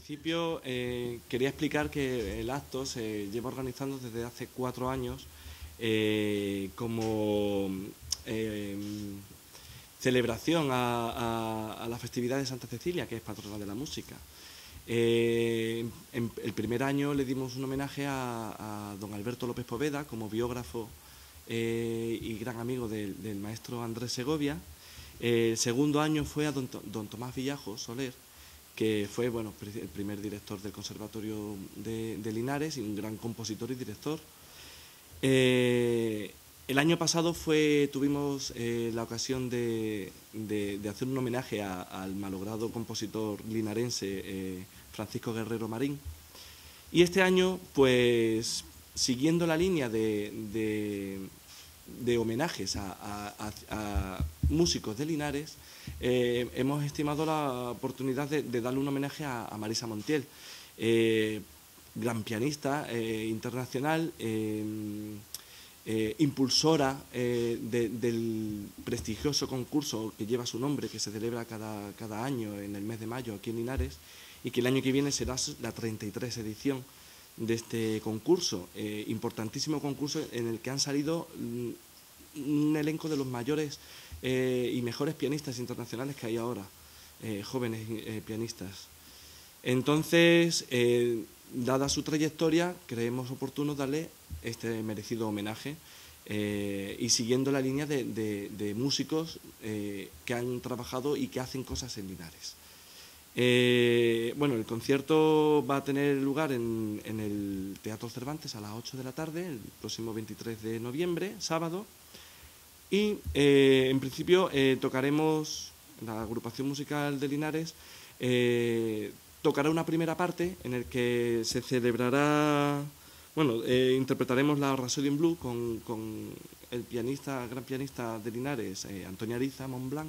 principio quería explicar que el acto se lleva organizando desde hace 4 años como eh, celebración a la festividad de Santa Cecilia, que es patrona de la música. El primer año le dimos un homenaje a don Alberto López Poveda como biógrafo y gran amigo del maestro Andrés Segovia. El segundo año fue a don Tomás Villajo Soler, que fue el primer director del Conservatorio de Linares y un gran compositor y director. El año pasado tuvimos la ocasión de hacer un homenaje al malogrado compositor linarense Francisco Guerrero Marín. Y este año, pues, siguiendo la línea de homenajes a músicos de Linares, hemos estimado la oportunidad de darle un homenaje a Marisa Montiel, gran pianista internacional, impulsora del prestigioso concurso que lleva su nombre, que se celebra cada año en el mes de mayo aquí en Linares, y que el año que viene será la 33 edición de este concurso, importantísimo concurso en el que han salido un elenco de los mayores y mejores pianistas internacionales que hay ahora, jóvenes pianistas. Entonces, dada su trayectoria, creemos oportuno darle este merecido homenaje y siguiendo la línea de músicos que han trabajado y que hacen cosas en Linares. El concierto va a tener lugar en el Teatro Cervantes a las 8 de la tarde, el próximo 23 de noviembre, sábado, y en principio tocaremos, la agrupación musical de Linares tocará una primera parte en el que se celebrará, interpretaremos la Rhapsody in Blue con el gran pianista de Linares, Antonio Ariza Montblanc,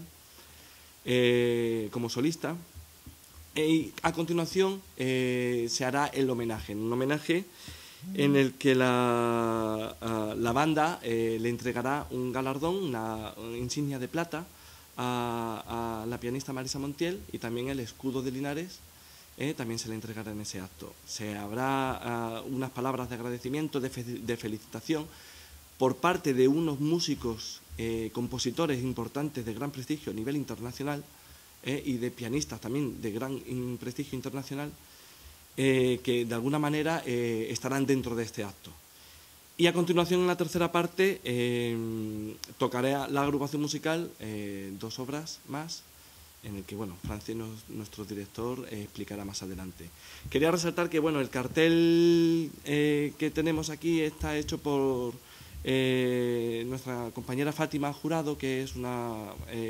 como solista. Y a continuación se hará el homenaje, un homenaje en el que la banda le entregará un galardón, una insignia de plata a la pianista Marisa Montiel, y también el escudo de Linares también se le entregará en ese acto. Se habrá unas palabras de agradecimiento, de felicitación por parte de unos músicos, compositores importantes de gran prestigio a nivel internacional, y de pianistas también de gran prestigio internacional, que de alguna manera estarán dentro de este acto. Y a continuación, en la tercera parte, tocaré a la agrupación musical 2 obras más, en el que Francis, nuestro director, explicará más adelante. Quería resaltar que el cartel que tenemos aquí está hecho por nuestra compañera Fátima Jurado, que es una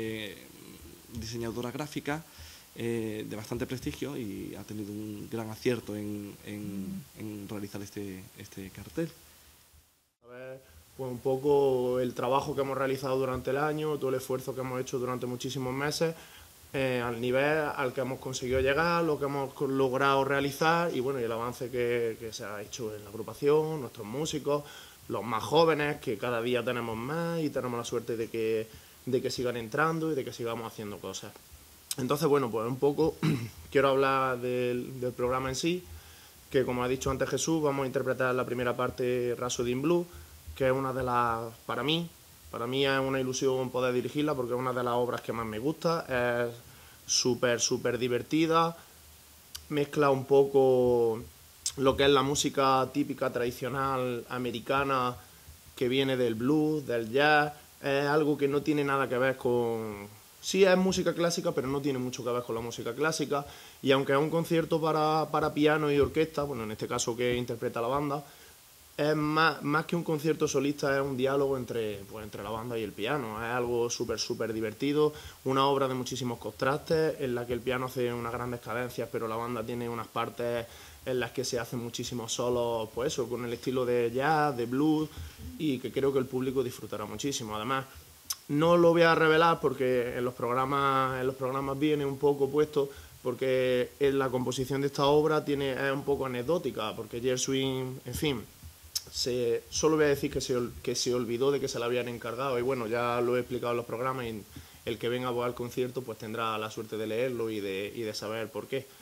diseñadora gráfica de bastante prestigio y ha tenido un gran acierto en realizar este cartel. A ver, pues un poco el trabajo que hemos realizado durante el año, todo el esfuerzo que hemos hecho durante muchísimos meses, al nivel al que hemos conseguido llegar, lo que hemos logrado realizar y y el avance que se ha hecho en la agrupación, nuestros músicos, los más jóvenes, que cada día tenemos más y tenemos la suerte de que sigan entrando y de que sigamos haciendo cosas. Entonces, pues un poco quiero hablar del programa en sí, que como ha dicho antes Jesús, vamos a interpretar la primera parte, Rhapsody in Blue, que es una de las, para mí es una ilusión poder dirigirla porque es una de las obras que más me gusta, es súper divertida, mezcla un poco lo que es la música típica tradicional americana que viene del blues, del jazz, es algo que no tiene nada que ver con... Sí es música clásica, pero no tiene mucho que ver con la música clásica, y aunque es un concierto para piano y orquesta, en este caso que interpreta la banda, es más que un concierto solista, es un diálogo entre la banda y el piano, es algo súper divertido, una obra de muchísimos contrastes, en la que el piano hace unas grandes cadencias, pero la banda tiene unas partes en las que se hacen muchísimos solos, pues eso, con el estilo de jazz, de blues, y que creo que el público disfrutará muchísimo. Además, no lo voy a revelar porque en los programas viene un poco puesto, porque en la composición de esta obra es un poco anecdótica, porque Gershwin, en fin, solo voy a decir que se olvidó de que se la habían encargado, y ya lo he explicado en los programas, y el que venga al concierto pues tendrá la suerte de leerlo y de saber por qué.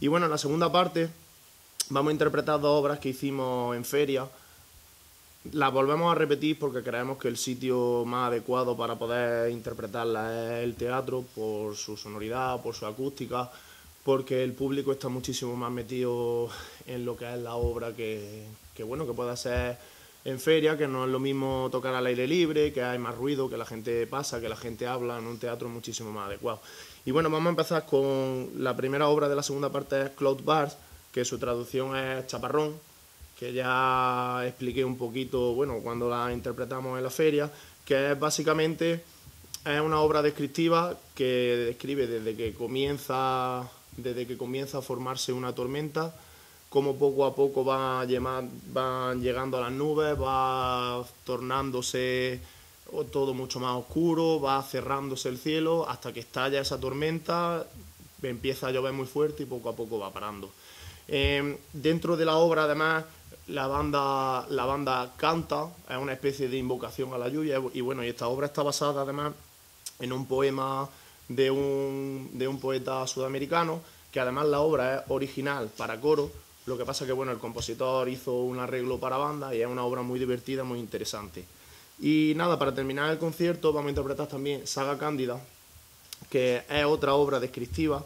Y bueno, en la segunda parte vamos a interpretar 2 obras que hicimos en feria. Las volvemos a repetir porque creemos que el sitio más adecuado para poder interpretarlas es el teatro, por su sonoridad, por su acústica, porque el público está muchísimo más metido en lo que es la obra que bueno, que pueda ser en feria, que no es lo mismo tocar al aire libre, que hay más ruido, que la gente pasa, que la gente habla. En un teatro es muchísimo más adecuado. Y bueno, vamos a empezar con la primera obra de la segunda parte, es Cloud Bars, que su traducción es chaparrón, que ya expliqué un poquito, bueno, cuando la interpretamos en la feria, que es básicamente es una obra descriptiva que describe desde que comienza a formarse una tormenta, cómo poco a poco van llegando a las nubes, va tornándose todo mucho más oscuro, va cerrándose el cielo hasta que estalla esa tormenta, empieza a llover muy fuerte y poco a poco va parando. Dentro de la obra, además, la banda canta, es una especie de invocación a la lluvia, y bueno, y esta obra está basada además en un poema de un poeta sudamericano, que además la obra es original para coro. Lo que pasa que bueno, el compositor hizo un arreglo para banda y es una obra muy divertida, muy interesante. Y nada, para terminar el concierto vamos a interpretar también Saga Cándida, que es otra obra descriptiva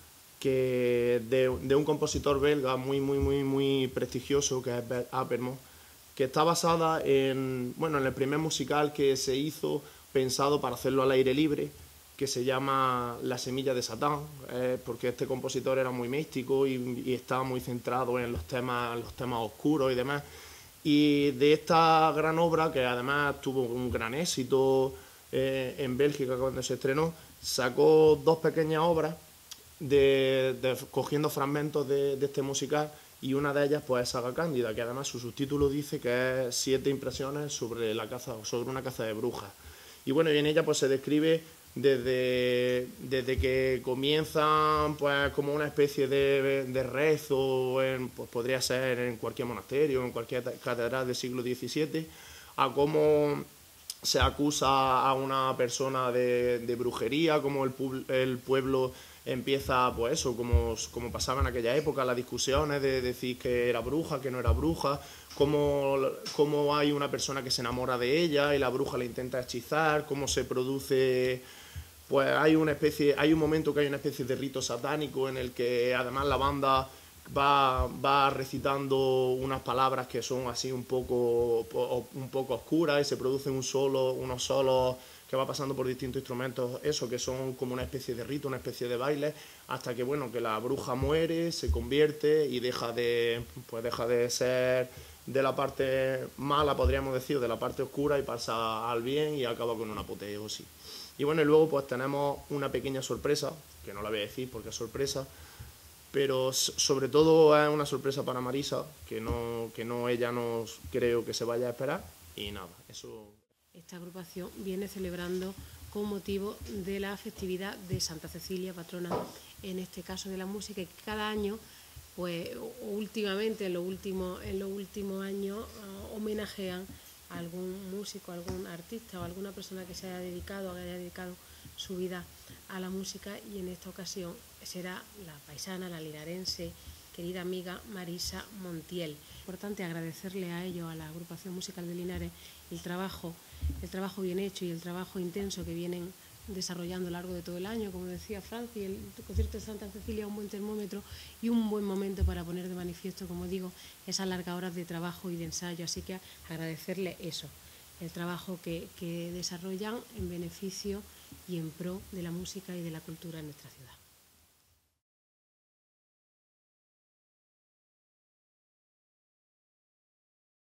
que de un compositor belga muy prestigioso, que es Bert Havermans, que está basada en el primer musical que se hizo pensado para hacerlo al aire libre, que se llama La semilla de Satán, porque este compositor era muy místico y estaba muy centrado en los temas oscuros y demás. Y de esta gran obra, que además tuvo un gran éxito en Bélgica cuando se estrenó, sacó 2 pequeñas obras cogiendo fragmentos de este musical, y una de ellas pues es Saga Cándida, que además su subtítulo dice que es 7 impresiones sobre una caza de brujas. Y bueno, y en ella pues se describe desde que comienzan pues como una especie de rezo, pues podría ser en cualquier monasterio, en cualquier catedral del siglo XVII, a cómo se acusa a una persona de brujería, cómo el pueblo empieza, pues eso, como pasaba en aquella época, las discusiones de decir que era bruja, que no era bruja, cómo hay una persona que se enamora de ella y la bruja le intenta hechizar, cómo se produce, pues hay un momento que hay una especie de rito satánico en el que además la banda va recitando unas palabras que son así un poco oscuras, y se producen unos solos que va pasando por distintos instrumentos, eso, que son como una especie de rito, una especie de baile, hasta que bueno, que la bruja muere, se convierte y deja de ser de la parte mala, podríamos decir, de la parte oscura, y pasa al bien y acaba con una apoteosis. Y bueno, y luego pues tenemos una pequeña sorpresa, que no la voy a decir porque es sorpresa, pero sobre todo es una sorpresa para Marisa, que no ella no creo que se vaya a esperar, y nada, eso. Esta agrupación viene celebrando con motivo de la festividad de Santa Cecilia, patrona, en este caso de la música, y cada año, pues últimamente, en los últimos años, homenajean a algún músico, a algún artista o a alguna persona que haya dedicado su vida a la música, y en esta ocasión será la paisana, la linarense, querida amiga Marisa Montiel. Es importante agradecerle a ellos, a la agrupación musical de Linares, el trabajo bien hecho y el trabajo intenso que vienen desarrollando a lo largo de todo el año. Como decía Franci, el concierto de Santa Cecilia es un buen termómetro y un buen momento para poner de manifiesto, como digo, esas largas horas de trabajo y de ensayo. Así que agradecerle eso, el trabajo que desarrollan en beneficio y en pro de la música y de la cultura en nuestra ciudad.